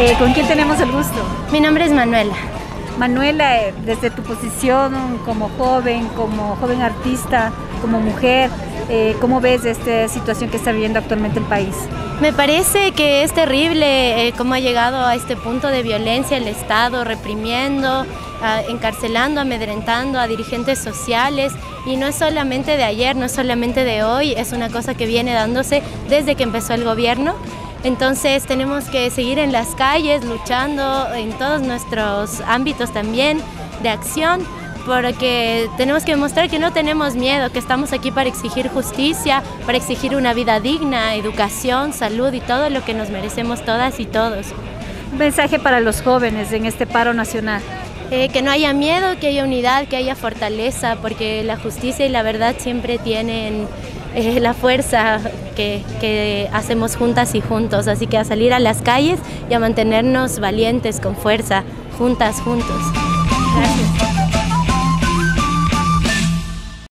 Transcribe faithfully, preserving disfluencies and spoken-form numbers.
Eh, ¿Con quién tenemos el gusto? Mi nombre es Manuela. Manuela, eh, desde tu posición como joven, como joven artista, como mujer, eh, ¿cómo ves esta situación que está viviendo actualmente el país? Me parece que es terrible eh, cómo ha llegado a este punto de violencia el Estado, reprimiendo, a, encarcelando, amedrentando a dirigentes sociales, y no es solamente de ayer, no es solamente de hoy, es una cosa que viene dándose desde que empezó el gobierno. Entonces tenemos que seguir en las calles luchando en todos nuestros ámbitos también de acción, porque tenemos que demostrar que no tenemos miedo, que estamos aquí para exigir justicia, para exigir una vida digna, educación, salud y todo lo que nos merecemos todas y todos. Un mensaje para los jóvenes en este paro nacional. Eh, que no haya miedo, que haya unidad, que haya fortaleza, porque la justicia y la verdad siempre tienen eh, la fuerza que, que hacemos juntas y juntos. Así que a salir a las calles y a mantenernos valientes, con fuerza, juntas, juntos. Gracias.